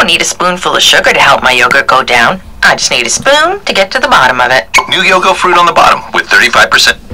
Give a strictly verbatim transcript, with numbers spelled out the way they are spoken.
need a spoonful of sugar to help my yogurt go down. I just need a spoon to get to the bottom of it. New Yogo fruit on the bottom with thirty-five percent.